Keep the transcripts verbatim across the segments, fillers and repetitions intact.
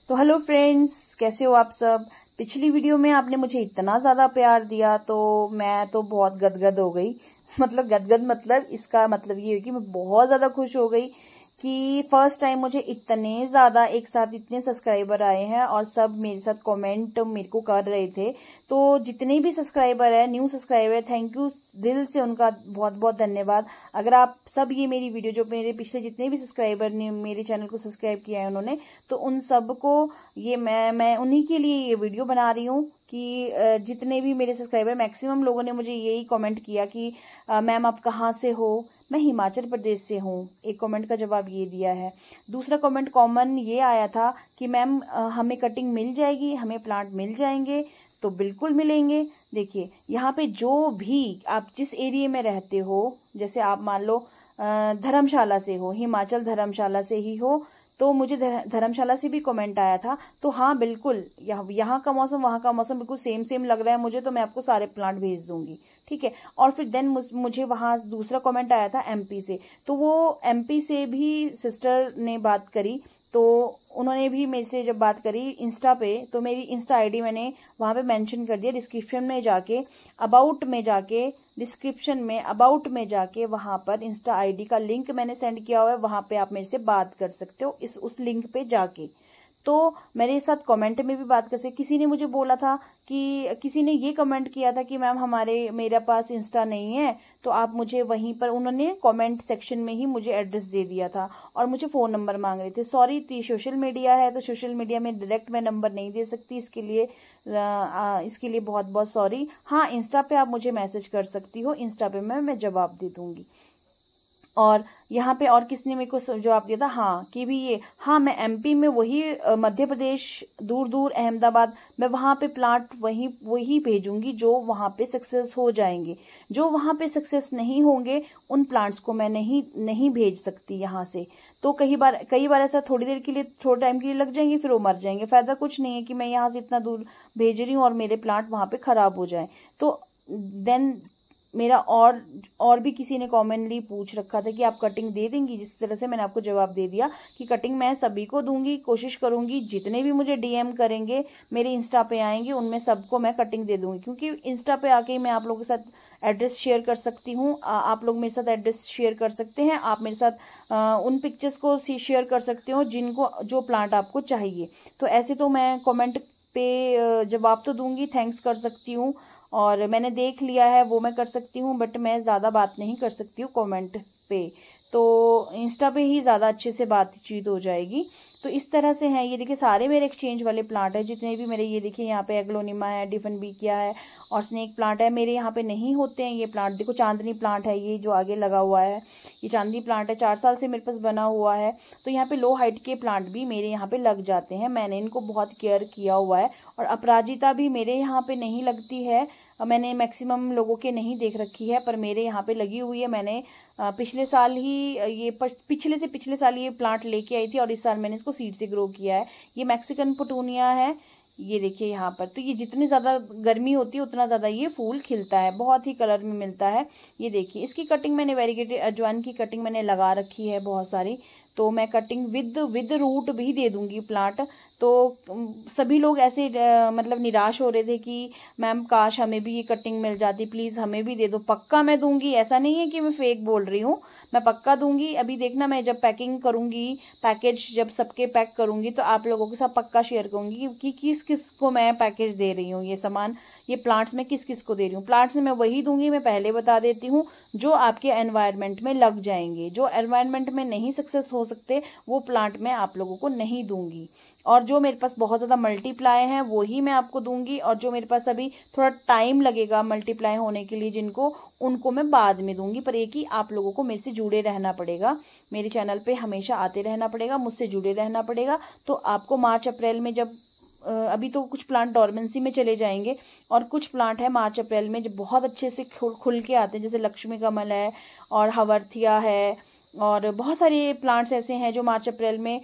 तो hello friends, कैसे हो आप सब। पिछली वीडियो में आपने मुझे इतना ज़्यादा प्यार दिया तो मैं तो बहुत गदगद हो गई। मतलब गदगद मतलब इसका मतलब ये है कि मैं बहुत ज़्यादा खुश हो गई कि फर्स्ट टाइम मुझे इतने ज़्यादा एक साथ इतने सब्सक्राइबर आए हैं और सब मेरे साथ कमेंट मेरे को कर रहे थे। तो जितने भी सब्सक्राइबर है, न्यू सब्सक्राइबर, थैंक यू दिल से, उनका बहुत बहुत धन्यवाद। अगर आप सब ये मेरी वीडियो, जो मेरे पिछले जितने भी सब्सक्राइबर ने मेरे चैनल को सब्सक्राइब किया है उन्होंने, तो उन सब को ये मैं मैं उन्हीं के लिए ये वीडियो बना रही हूँ कि जितने भी मेरे सब्सक्राइबर, मैक्सिमम लोगों ने मुझे यही कमेंट किया कि मैम आप कहाँ से हो। मैं हिमाचल प्रदेश से हूँ। एक कमेंट का जवाब ये दिया है। दूसरा कमेंट कॉमन ये आया था कि मैम हमें कटिंग मिल जाएगी, हमें प्लांट मिल जाएंगे। तो बिल्कुल मिलेंगे। देखिए यहाँ पे जो भी आप जिस एरिया में रहते हो, जैसे आप मान लो धर्मशाला से हो, हिमाचल धर्मशाला से ही हो, तो मुझे धर्मशाला से भी कमेंट आया था। तो हाँ बिल्कुल, यहाँ यहाँ का मौसम वहाँ का मौसम बिल्कुल सेम सेम लग रहा है मुझे, तो मैं आपको सारे प्लांट भेज दूंगी, ठीक है। और फिर देन मुझे वहाँ दूसरा कमेंट आया था एमपी से। तो वो एमपी से भी सिस्टर ने बात करी, तो उन्होंने भी मेरे से जब बात करी इंस्टा पे, तो मेरी इंस्टा आईडी मैंने वहाँ पे मेंशन कर दिया। डिस्क्रिप्शन में जाके अबाउट में जाके डिस्क्रिप्शन में अबाउट में जाके वहाँ पर इंस्टा आईडी का लिंक मैंने सेंड किया हुआ है। वहाँ पे आप मेरे से बात कर सकते हो इस उस लिंक पे जाके। तो मेरे साथ कमेंट में भी बात कर सकते। किसी ने मुझे बोला था कि किसी ने ये कमेंट किया था कि मैम हमारे मेरे पास इंस्टा नहीं है, तो आप मुझे वहीं पर, उन्होंने कमेंट सेक्शन में ही मुझे एड्रेस दे दिया था और मुझे फ़ोन नंबर मांग रहे थे। सॉरी, सोशल मीडिया है तो सोशल मीडिया में डायरेक्ट मैं नंबर नहीं दे सकती, इसके लिए आ, इसके लिए बहुत बहुत सॉरी। हाँ, इंस्टा पे आप मुझे मैसेज कर सकती हो, इंस्टा पे मैं मैं जवाब दे दूंगी। और यहाँ पे और किसने मेरे को जवाब दिया था, हाँ कि भी ये, हाँ मैं एमपी में वही मध्य प्रदेश दूर दूर अहमदाबाद, मैं वहाँ पे प्लांट वही वही भेजूंगी जो वहाँ पे सक्सेस हो जाएंगे। जो वहाँ पे सक्सेस नहीं होंगे उन प्लांट्स को मैं नहीं नहीं भेज सकती यहाँ से। तो कई बार कई बार ऐसा थोड़ी देर के लिए, थोड़े टाइम के लिए लग जाएंगे, फिर वो मर जाएंगे। फायदा कुछ नहीं है कि मैं यहाँ से इतना दूर भेज रही हूँ और मेरे प्लांट वहाँ पे खराब हो जाए। तो देन मेरा और और भी किसी ने कॉमनली पूछ रखा था कि आप कटिंग दे देंगी। जिस तरह से मैंने आपको जवाब दे दिया कि कटिंग मैं सभी को दूंगी, कोशिश करूंगी। जितने भी मुझे डीएम करेंगे, मेरे इंस्टा पे आएंगे, उनमें सबको मैं कटिंग दे दूंगी। क्योंकि इंस्टा पे आके ही मैं आप लोगों के साथ एड्रेस शेयर कर सकती हूँ, आप लोग मेरे साथ एड्रेस शेयर कर सकते हैं, आप मेरे साथ आ, उन पिक्चर्स को शेयर कर सकते हो जिनको जो प्लांट आपको चाहिए। तो ऐसे तो मैं कमेंट पे जवाब तो दूंगी, थैंक्स कर सकती हूँ, और मैंने देख लिया है वो मैं कर सकती हूँ, बट मैं ज़्यादा बात नहीं कर सकती हूँ कमेंट पे। तो इंस्टा पे ही ज़्यादा अच्छे से बातचीत हो जाएगी। तो इस तरह से हैं ये। देखिए सारे मेरे एक्सचेंज वाले प्लांट है, जितने भी मेरे, ये देखिए यहाँ पे एग्लोनिमा है, डिफन बीकिया है और स्नेक प्लांट है। मेरे यहाँ पे नहीं होते हैं ये प्लांट। देखो चांदनी प्लांट है, ये जो आगे लगा हुआ है, ये चांदनी प्लांट है, चार साल से मेरे पास बना हुआ है। तो यहाँ पे लो हाइट के प्लांट भी मेरे यहाँ पे लग जाते हैं, मैंने इनको बहुत केयर किया हुआ है। और अपराजिता भी मेरे यहाँ पे नहीं लगती है, मैंने मैक्सिमम लोगों के नहीं देख रखी है, पर मेरे यहाँ पे लगी हुई है। मैंने पिछले साल ही ये पिछले से पिछले साल ये प्लांट लेके आई थी और इस साल मैंने इसको सीड से ग्रो किया है। ये मैक्सिकन पटूनिया है, ये देखिए यहाँ पर। तो ये जितनी ज़्यादा गर्मी होती है उतना ज़्यादा ये फूल खिलता है, बहुत ही कलर में मिलता है। ये देखिए इसकी कटिंग मैंने वेरीगेटेड अजवाइन की कटिंग मैंने लगा रखी है बहुत सारी। तो मैं कटिंग विद विद रूट भी दे दूंगी प्लांट। तो सभी लोग ऐसे मतलब निराश हो रहे थे कि मैम काश हमें भी ये कटिंग मिल जाती, प्लीज़ हमें भी दे दो। पक्का मैं दूंगी, ऐसा नहीं है कि मैं फेक बोल रही हूँ, मैं पक्का दूंगी। अभी देखना, मैं जब पैकिंग करूंगी, पैकेज जब सबके पैक करूंगी, तो आप लोगों के साथ पक्का शेयर करूंगी कि किस किस को मैं पैकेज दे रही हूँ, ये सामान, ये प्लांट्स में किस किस को दे रही हूँ। प्लांट्स में मैं वही दूंगी, मैं पहले बता देती हूँ, जो आपके एनवायरनमेंट में लग जाएंगे। जो एनवायरनमेंट में नहीं सक्सेस हो सकते वो प्लांट मैं आप लोगों को नहीं दूंगी। और जो मेरे पास बहुत ज़्यादा मल्टीप्लाई हैं वो ही मैं आपको दूंगी, और जो मेरे पास अभी थोड़ा टाइम लगेगा मल्टीप्लाई होने के लिए जिनको, उनको मैं बाद में दूंगी। पर एक ही, आप लोगों को मेरे से जुड़े रहना पड़ेगा, मेरे चैनल पे हमेशा आते रहना पड़ेगा, मुझसे जुड़े रहना पड़ेगा। तो आपको मार्च अप्रैल में जब, अभी तो कुछ प्लांट डॉर्मेंसी में चले जाएंगे और कुछ प्लांट है मार्च अप्रैल में जब बहुत अच्छे से खुल के आते हैं, जैसे लक्ष्मी कमल है और हवर्थिया है, और बहुत सारे प्लांट्स ऐसे हैं जो मार्च अप्रैल में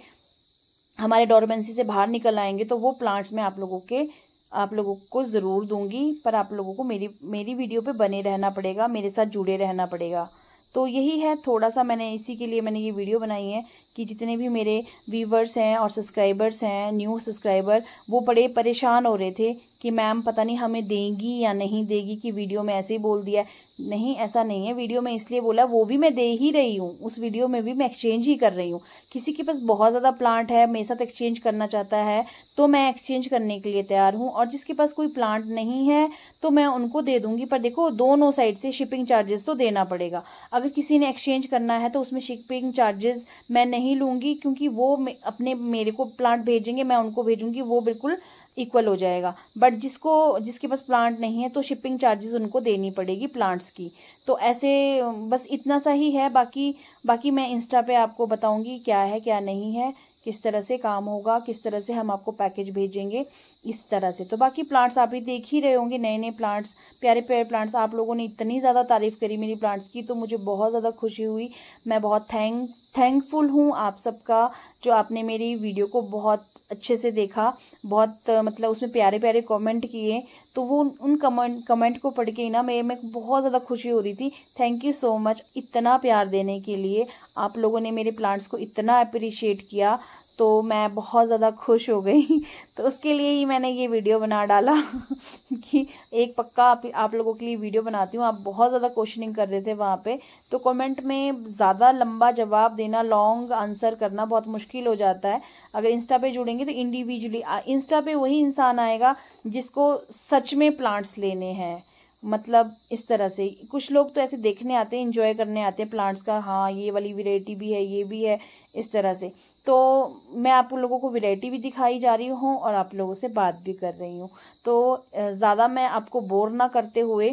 हमारे डॉर्मेंसी से बाहर निकल आएंगे। तो वो प्लांट्स मैं आप लोगों के आप लोगों को ज़रूर दूंगी, पर आप लोगों को मेरी मेरी वीडियो पे बने रहना पड़ेगा, मेरे साथ जुड़े रहना पड़ेगा। तो यही है, थोड़ा सा मैंने इसी के लिए मैंने ये वीडियो बनाई है कि जितने भी मेरे व्यूवर्स हैं और सब्सक्राइबर्स हैं, न्यू सब्सक्राइबर, वो बड़े परेशान हो रहे थे कि मैम पता नहीं हमें देंगी या नहीं देगी, कि वीडियो में ऐसे ही बोल दिया। नहीं, ऐसा नहीं है। वीडियो में इसलिए बोला, वो भी मैं दे ही रही हूँ, उस वीडियो में भी मैं एक्सचेंज ही कर रही हूँ। किसी के पास बहुत ज़्यादा प्लांट है, मेरे साथ एक्सचेंज करना चाहता है, तो मैं एक्सचेंज करने के लिए तैयार हूँ। और जिसके पास कोई प्लांट नहीं है तो मैं उनको दे दूंगी। पर देखो, दोनों साइड से शिपिंग चार्जेस तो देना पड़ेगा। अगर किसी ने एक्सचेंज करना है तो उसमें शिपिंग चार्जेस मैं नहीं लूँगी, क्योंकि वो अपने मेरे को प्लांट भेजेंगे, मैं उनको भेजूँगी, वो बिल्कुल इक्वल हो जाएगा। बट जिसको जिसके पास प्लांट नहीं है तो शिपिंग चार्जेस उनको देनी पड़ेगी प्लांट्स की। तो ऐसे बस इतना सा ही है। बाकी बाकी मैं इंस्टा पे आपको बताऊंगी क्या है क्या नहीं है, किस तरह से काम होगा, किस तरह से हम आपको पैकेज भेजेंगे, इस तरह से। तो बाकी प्लांट्स आप ही देख ही रहे होंगे, नए नए प्लांट्स, प्यारे प्यारे प्लांट्स। आप लोगों ने इतनी ज़्यादा तारीफ़ करी मेरी प्लांट्स की, तो मुझे बहुत ज़्यादा खुशी हुई। मैं बहुत थैंक थैंकफुल हूँ आप सबका, जो आपने मेरी वीडियो को बहुत अच्छे से देखा, बहुत मतलब उसमें प्यारे प्यारे कमेंट किए। तो वो उन कमेंट कमेंट को पढ़ के ही ना मेरे में बहुत ज़्यादा खुशी हो रही थी। थैंक यू सो मच इतना प्यार देने के लिए। आप लोगों ने मेरे प्लांट्स को इतना अप्रिशिएट किया, तो मैं बहुत ज़्यादा खुश हो गई। तो उसके लिए ही मैंने ये वीडियो बना डाला कि एक पक्का आप, आप लोगों के लिए वीडियो बनाती हूँ। आप बहुत ज़्यादा क्वेश्चनिंग कर रहे थे वहाँ पे, तो कमेंट में ज़्यादा लंबा जवाब देना, लॉन्ग आंसर करना बहुत मुश्किल हो जाता है। अगर इंस्टा पे जुड़ेंगे तो इंडिविजुअली इंस्टा पे वही इंसान आएगा जिसको सच में प्लांट्स लेने हैं। मतलब इस तरह से कुछ लोग तो ऐसे देखने आते हैं, एंजॉय करने आते हैं प्लांट्स का, हाँ ये वाली वैरायटी भी है, ये भी है, इस तरह से। तो मैं आप लोगों को वैरायटी भी दिखाई जा रही हूँ और आप लोगों से बात भी कर रही हूँ। तो ज़्यादा मैं आपको बोर ना करते हुए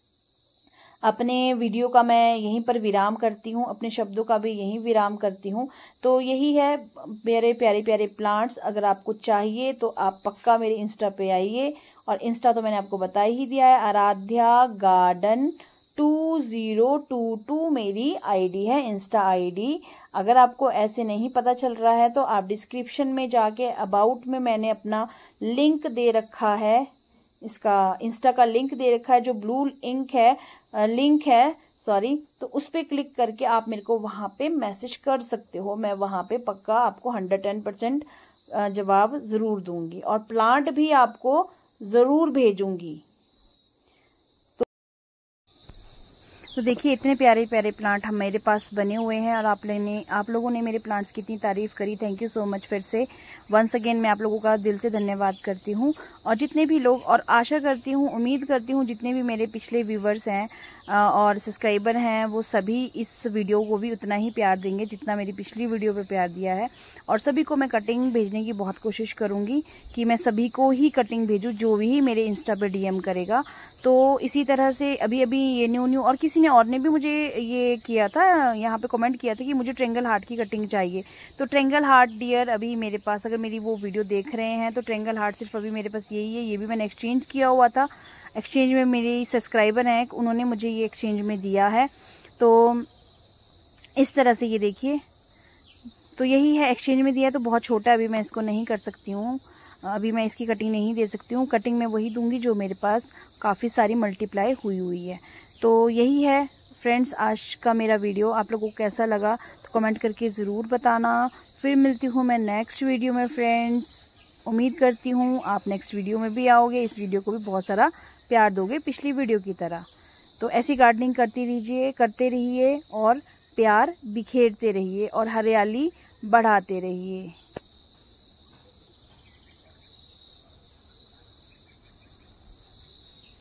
अपने वीडियो का मैं यहीं पर विराम करती हूँ, अपने शब्दों का भी यहीं विराम करती हूँ। तो यही है मेरे प्यारे प्यारे प्लांट्स। अगर आपको चाहिए तो आप पक्का मेरे इंस्टा पे आइए, और इंस्टा तो मैंने आपको बता ही दिया है, Aaradhya garden two zero two two मेरी आईडी है, इंस्टा आईडी। अगर आपको ऐसे नहीं पता चल रहा है तो आप डिस्क्रिप्शन में जाके अबाउट में मैंने अपना लिंक दे रखा है, इसका इंस्टा का लिंक दे रखा है, जो ब्लू इंक है लिंक है सॉरी, तो उस पर क्लिक करके आप मेरे को वहाँ पे मैसेज कर सकते हो। मैं वहाँ पे पक्का आपको हंड्रेड टेन परसेंट जवाब ज़रूर दूंगी, और प्लांट भी आपको ज़रूर भेजूंगी। तो, तो देखिए इतने प्यारे प्यारे प्लांट हम मेरे पास बने हुए हैं, और आप लेने आप लोगों ने मेरे प्लांट्स की इतनी तारीफ़ करी, थैंक यू सो मच। फिर से वंस अगेन मैं आप लोगों का दिल से धन्यवाद करती हूँ। और जितने भी लोग, और आशा करती हूँ, उम्मीद करती हूँ जितने भी मेरे पिछले व्यूवर्स हैं और सब्सक्राइबर हैं, वो सभी इस वीडियो को भी उतना ही प्यार देंगे जितना मेरी पिछली वीडियो पे प्यार दिया है। और सभी को मैं कटिंग भेजने की बहुत कोशिश करूँगी कि मैं सभी को ही कटिंग भेजूँ, जो भी मेरे इंस्टा पे डीएम करेगा। तो इसी तरह से अभी अभी ये न्यू न्यू और किसी ने और ने भी मुझे ये किया था, यहाँ पे कमेंट किया था कि मुझे ट्रेंगल हार्ट की कटिंग चाहिए। तो ट्रेंगल हार्ट डियर अभी मेरे पास, अगर मेरी वो वीडियो देख रहे हैं तो ट्रेंगल हार्ट सिर्फ अभी मेरे पास यही है। ये भी मैंने एक्सचेंज किया हुआ था, एक्सचेंज में मेरी सब्सक्राइबर हैं, उन्होंने मुझे ये एक्सचेंज में दिया है। तो इस तरह से ये देखिए, तो यही है, एक्सचेंज में दिया। तो बहुत छोटा है, अभी मैं इसको नहीं कर सकती हूँ, अभी मैं इसकी कटिंग नहीं दे सकती हूँ। कटिंग मैं वही दूंगी जो मेरे पास काफ़ी सारी मल्टीप्लाई हुई हुई है। तो यही है फ्रेंड्स आज का मेरा वीडियो। आप लोगों को कैसा लगा तो कमेंट करके ज़रूर बताना। फिर मिलती हूँ मैं नेक्स्ट वीडियो में फ्रेंड्स। उम्मीद करती हूँ आप नेक्स्ट वीडियो में भी आओगे, इस वीडियो को भी बहुत सारा प्यार दोगे पिछली वीडियो की तरह। तो ऐसी गार्डनिंग करती रहिए करते रहिए और प्यार बिखेरते रहिए और हरियाली बढ़ाते रहिए।